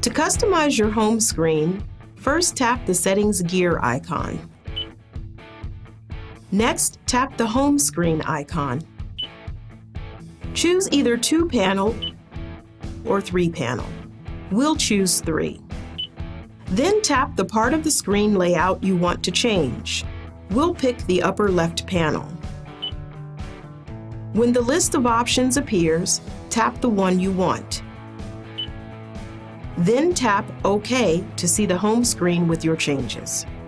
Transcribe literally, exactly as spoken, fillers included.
To customize your home screen, first tap the Settings gear icon. Next, tap the Home Screen icon. Choose either two-panel or three-panel. We'll choose three. Then tap the part of the screen layout you want to change. We'll pick the upper left panel. When the list of options appears, tap the one you want. Then tap OK to see the home screen with your changes.